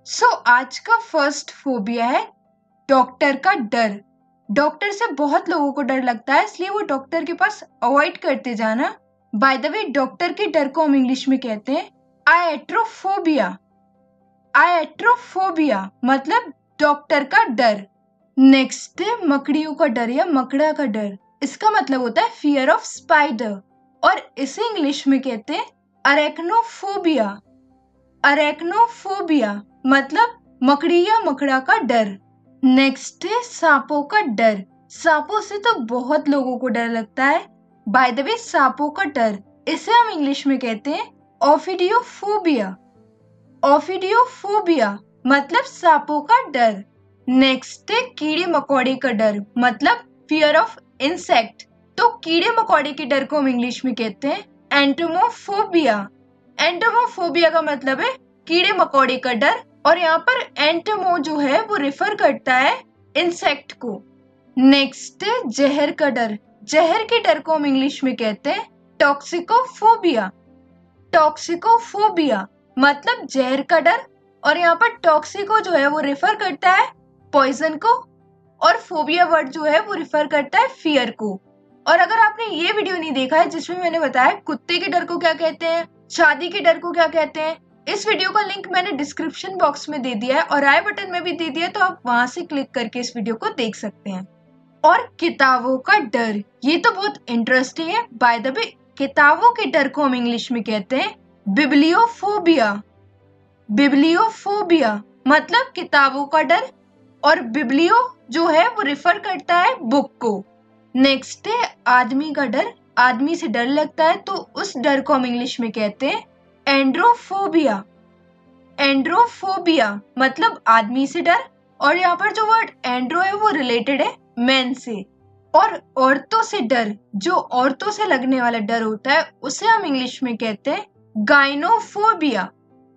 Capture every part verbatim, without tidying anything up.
सो so, आज का first phobia है डॉक्टर का डर। डॉक्टर से बहुत लोगों को डर लगता है, इसलिए वो डॉक्टर के पास अवॉइड करते जाना। बाय द वे, डॉक्टर के डर को हम इंग्लिश में कहते हैं आएट्रोफोबिया। आएट्रोफोबिया मतलब डॉक्टर का डर। नेक्स्ट है मकड़ियों का डर या मकड़ा का डर। इसका मतलब होता है फियर ऑफ स्पाइडर और इसे इंग्लिश में कहते हैं अरेक्नोफोबिया। अरेक्नोफोबिया मतलब मकड़ी या मकड़ा का डर। नेक्स्ट है सांपों का डर। सांपों से तो बहुत लोगों को डर लगता है। बाय द वे, सांपों का डर इसे हम इंग्लिश में कहते हैं ओफिडियोफोबिया। ओफिडियोफोबिया मतलब सांपों का डर। नेक्स्ट है कीड़े मकोड़े का डर मतलब फियर ऑफ इंसेक्ट। तो कीड़े मकोड़े के डर को हम इंग्लिश में कहते हैं एंटोमोफोबिया। एंटोमोफोबिया का मतलब है कीड़े मकोड़े का डर, और यहाँ पर एंटोमो जो है वो रिफर करता है इंसेक्ट को। नेक्स्ट है जहर का डर। जहर के डर को हम इंग्लिश में कहते हैं टॉक्सिकोफोबिया। टॉक्सिकोफोबिया मतलब जहर का डर, और यहाँ पर टॉक्सिको जो है वो रिफर करता है पॉइजन को, और फोबिया वर्ड जो है वो रिफर करता है फियर को। और अगर आपने ये वीडियो नहीं देखा है जिसमें मैंने बताया कुत्ते के डर को क्या कहते हैं, शादी के डर को क्या कहते हैं, इस वीडियो का लिंक मैंने डिस्क्रिप्शन बॉक्स में दे दिया है और आई बटन में भी दे दिया है, तो आप वहां से क्लिक करके इस वीडियो को देख सकते हैं। और किताबों का डर, ये तो बहुत इंटरेस्टिंग है। बाय द वे, किताबों के डर को हम इंग्लिश में कहते हैं बिब्लियोफोबिया। बिब्लियोफोबिया मतलब किताबों का डर, और बिब्लियो जो है वो रिफर करता है बुक को। नेक्स्ट है आदमी का डर। आदमी से डर लगता है तो उस डर को हम इंग्लिश में कहते हैं एंड्रोफोबिया। एंड्रोफोबिया मतलब आदमी से डर, और यहाँ पर जो वर्ड एंड्रो है वो रिलेटेड है मैन से। और औरतों से डर, जो औरतों से लगने वाला डर होता है उसे हम इंग्लिश में कहते हैं गाइनोफोबिया।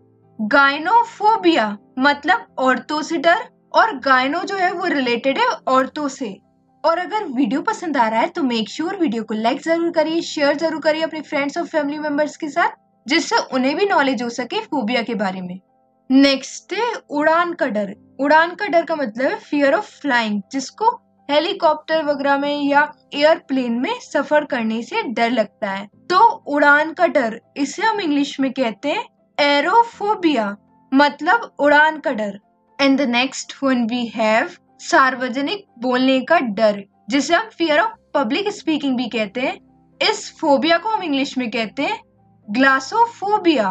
गाइनोफोबिया मतलब औरतों से डर, और गाइनो जो है वो रिलेटेड है औरतों से। और अगर वीडियो पसंद आ रहा है तो मेक श्योर sure वीडियो को लाइक जरूर करिए, शेयर जरूर करिए अपने फ्रेंड्स और फैमिली मेंबर्स के साथ, जिससे उन्हें भी नॉलेज हो सके फोबिया के बारे में। नेक्स्ट है उड़ान का डर। उड़ान का डर का मतलब है फियर ऑफ फ्लाइंग, जिसको हेलीकॉप्टर वगैरह में या एयरप्लेन में सफर करने से डर लगता है। तो उड़ान का डर इसे हम इंग्लिश में कहते हैं एरोफोबिया मतलब उड़ान का डर। And the next one we have सार्वजनिक बोलने का डर, जिसे हम फियर ऑफ पब्लिक स्पीकिंग भी कहते हैं। इस फोबिया को हम इंग्लिश में कहते हैं ग्लासोफोबिया।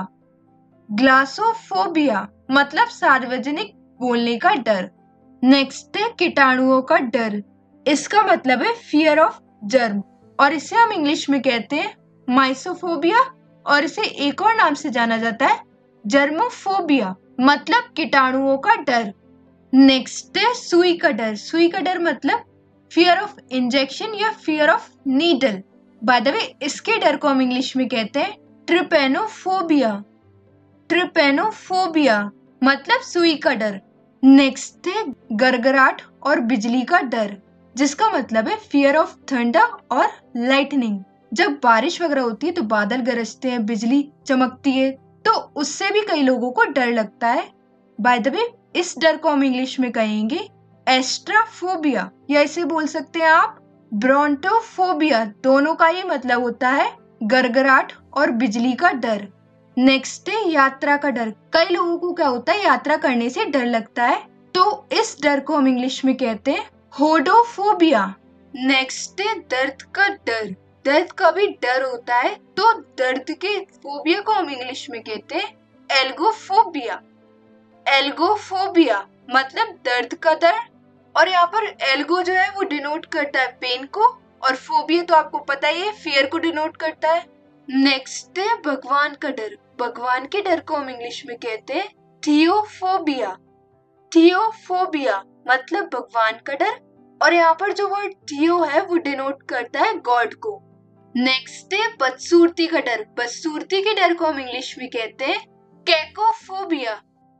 ग्लासोफोबिया मतलब सार्वजनिक बोलने का डर। नेक्स्ट है कीटाणुओं का डर। इसका मतलब है फियर ऑफ जर्म, और इसे हम इंग्लिश में कहते हैं माइसोफोबिया, और इसे एक और नाम से जाना जाता है जर्मोफोबिया मतलब कीटाणुओं का डर। नेक्स्ट है सुई का डर। सुई का डर मतलब फियर ऑफ इंजेक्शन या fear of needle. By the way, इसके डर को हम इंग्लिश में कहते हैं ट्रिपेनोफोबिया। ट्रिपेनोफोबिया मतलब सुई का डर। नेक्स्ट है गरगराहट और बिजली का डर, जिसका मतलब है फियर ऑफ थंडर और लाइटनिंग। जब बारिश वगैरह होती है तो बादल गरजते हैं, बिजली चमकती है, तो उससे भी कई लोगों को डर लगता है। बाय द वे, इस डर को हम इंग्लिश में कहेंगे एस्ट्राफोबिया, या इसे बोल सकते हैं आप ब्रोंटोफोबिया। दोनों का ही मतलब होता है गरगराहट और बिजली का डर। नेक्स्ट है यात्रा का डर। कई लोगों को क्या होता है, यात्रा करने से डर लगता है, तो इस डर को हम इंग्लिश में कहते हैं होडोफोबिया। नेक्स्ट है दर्द का डर। दर्द का भी डर होता है, तो दर्द के फोबिया को हम इंग्लिश में कहते हैं एल्गोफोबिया। एल्गोफोबिया मतलब दर्द का डर, और यहाँ पर एल्गो जो है वो डिनोट करता है पेन को, और फोबिया तो आपको पता ही है फियर को डिनोट करता है। नेक्स्ट है भगवान का डर। भगवान के डर को हम इंग्लिश में कहते हैं थियोफोबिया। थियोफोबिया मतलब भगवान का डर, और यहाँ पर जो वर्ड थियो है वो डिनोट करता है गॉड को। नेक्स्ट है बदसूरती का डर। बदसूरती के डर को हम इंग्लिश में कहते हैं कैकोफोबिया।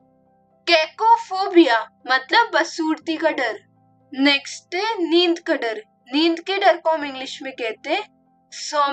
कैकोफोबिया मतलब बदसूरती का डर। नेक्स्ट है नींद का डर। नींद के डर को हम इंग्लिश में कहते हैं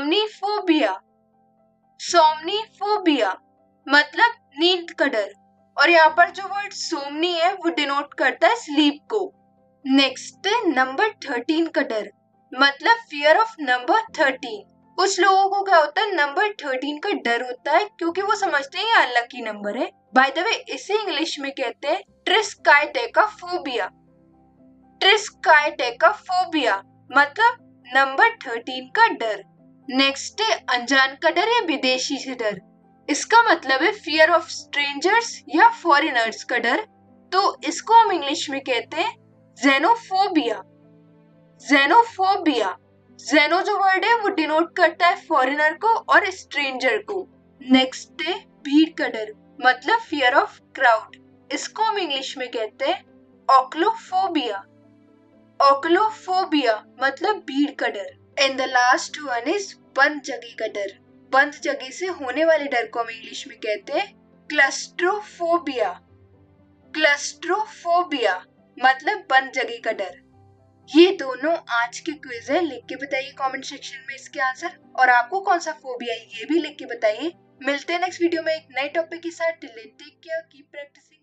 सोमनीफोबिया। सोमनीफोबिया मतलब नींद का डर। और यहाँ पर जो वर्ड सोमनी है वो डिनोट करता है स्लीप को। नेक्स्ट है नंबर थर्टीन का डर, मतलब फियर ऑफ नंबर थर्टीन। कुछ लोगों को क्या होता है, नंबर थर्टीन का डर होता है क्योंकि वो समझते हैं ये अनलकी नंबर है। बाय द वे इसे इंग्लिश में कहते हैं ट्रिस्काइटेकाफोबिया। ट्रिस्काइटेकाफोबिया मतलब नंबर थर्टीन का डर। नेक्स्ट है अनजान का डर या विदेशी से डर। इसका मतलब है फियर ऑफ स्ट्रेंजर्स या फॉरेनर्स का डर। तो इसको हम इंग्लिश में कहते हैं जेनोफोबिया। जेनोफोबिया, जेनो जो वर्ड है वो डिनोट करता है फॉरेनर को और स्ट्रेंजर को। नेक्स्ट है भीड़ का डर, मतलब फियर ऑफ क्राउड। इसको हम इंग्लिश में कहते हैं ओक्लोफोबिया। ओक्लोफोबिया मतलब भीड़ का डर। And the last one is बंद जगह का डर। बंद जगह से होने वाले डर को हम इंग्लिश में कहते हैं क्लस्ट्रोफोबिया। क्लस्ट्रोफोबिया मतलब बंद जगह का डर। ये दोनों आज के क्विज है, लिख के बताइए कमेंट सेक्शन में इसके आंसर, और आपको कौन सा फोबिया है ये भी लिख के बताइए। मिलते हैं नेक्स्ट वीडियो में एक नए टॉपिक के साथ। Till then take care, keep practising.